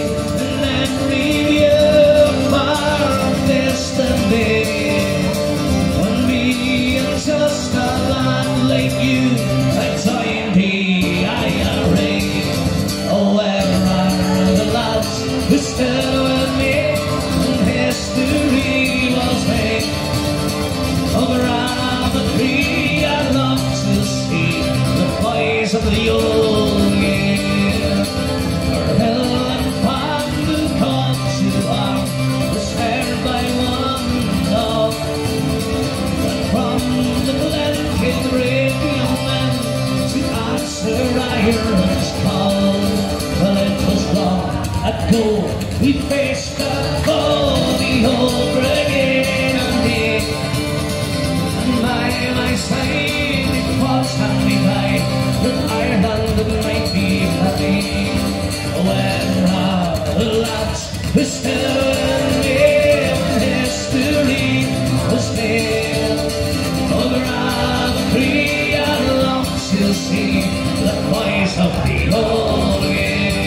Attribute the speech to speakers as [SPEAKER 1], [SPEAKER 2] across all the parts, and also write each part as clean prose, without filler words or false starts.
[SPEAKER 1] and then review our destiny. When being just a lad like you, I joined the IRA. Oh, where are the lads who stood with me when history was made? Over Tree, I love to see the boys of the old year. For hill and pond who come to arm was heard by one dog. And from the glen came brave young men to answer Ireland's call. Well, it was long ago we faced the foe, the old brigade and me. My side, it was handy by that Ireland might be happy. Where are the lads who still live when history was made? Over Tree, I long to see the boys of the old gate.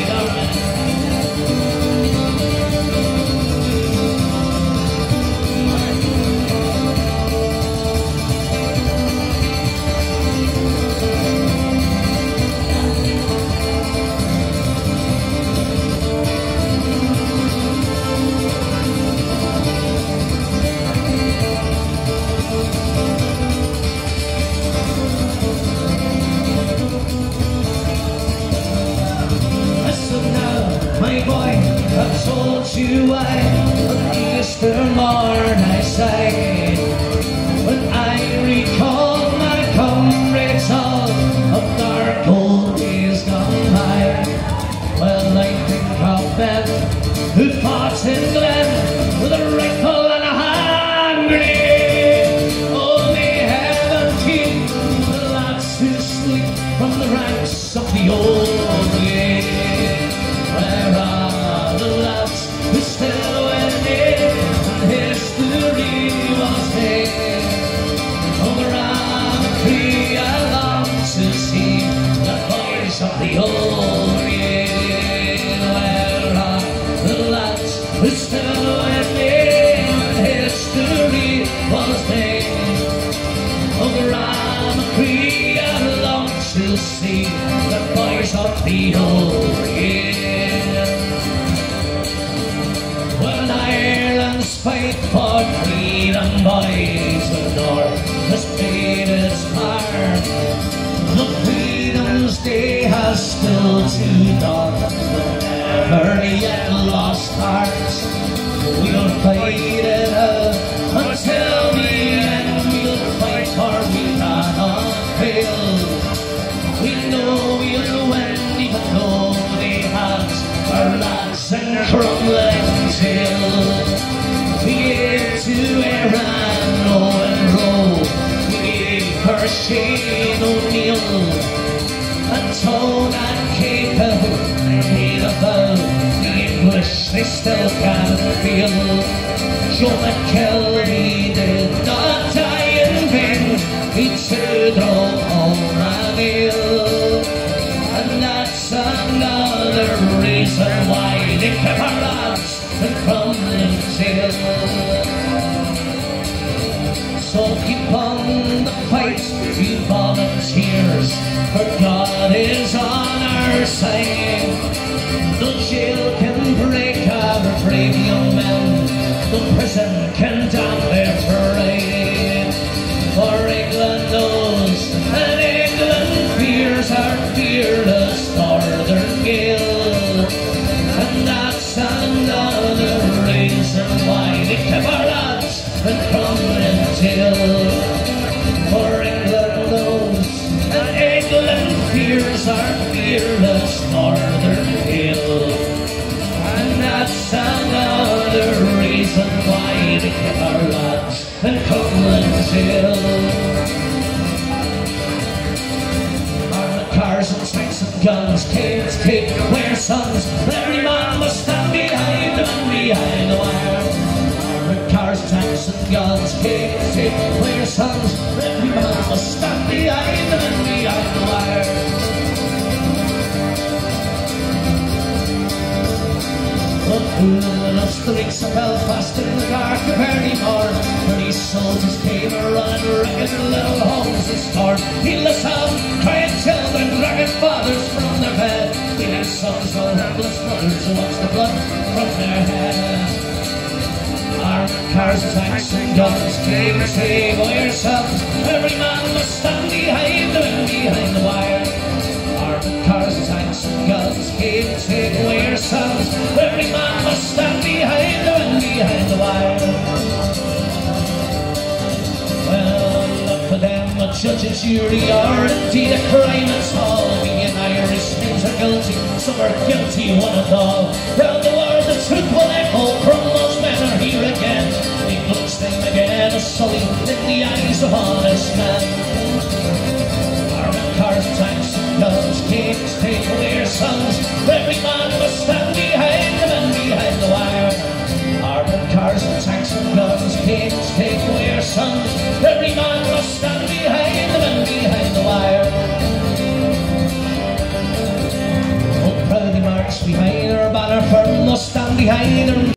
[SPEAKER 1] My boy, I've told you why on Easter morn I sighed when I recall my comrades all of dark old days gone by. Well, I think of men who fought in Glen with a rifle and a hand grenade. Only heaven keep the lads who sleep from the ranks of the old brigade. Where are the lads who still went in when history was made? Over Tree, I long to see the boys of the old brigade. Where are the lads who still went in when history was made? Over Tree, I long to see the boys of the old brigade. When Ireland's fight for freedom, boys, the North has paid its part. The Freedom's Day has still to dawn, never yet lost hearts. We'll fight it out until the end. We'll fight or we cannot fail. We know we'll win even though they have our lads and crumbling till. We gave to Aaron, Owen Rowe, we gave her Shane O'Neill, and Tone and Cahill, made about the English they still can't feel. Joe McKelvey did not die in vain, he too drove home an ill. And that's another reason why they kept our lads and crumbling till. So keep on the fight, you volunteers, for God is on our side. The jail can break our brave young men, the prison can damn their parade. For England knows and England fears our fearless northern gale. And that's another reason why they kept our lads and crumbling till. For England knows and England fears our fearless northern gale. And that's another reason why they kept our lads and crumbling till. Cars and tanks and guns, caves, take where sons, every man must stand behind them and behind the wire. Armored cars, tanks and guns, caves, take where sons, every man must stand behind them and behind the wire. fooling up the streets of Belfast in the dark of early morn. These soldiers came a running, wrecking their little homes and torn. Heedless of crying children, dragging fathers from their bed. Heedless sons will helpless mothers who watch the blood from their head. Armed cars, tanks and guns came to save yourselves. Every man must stand behind them and behind the wire. Armed cars, tanks and guns came to take away yourselves. Every man must stand behind them and behind the wire. Well, look for them, a judge and jury are indeed a crime and small. We in Irishmen are guilty, some are guilty, one and all. Round the world the truth will echo from those men are here again. It looks them again as sully in the eyes of honest men. Armored cars, tanks and guns came to take away your sons. Every man must stand behind them and behind the wire. Armored cars and tanks and guns came to take away your sons. Every man must stand behind them and behind the wire. Oh, proudly march behind our banner firm, must stand behind her.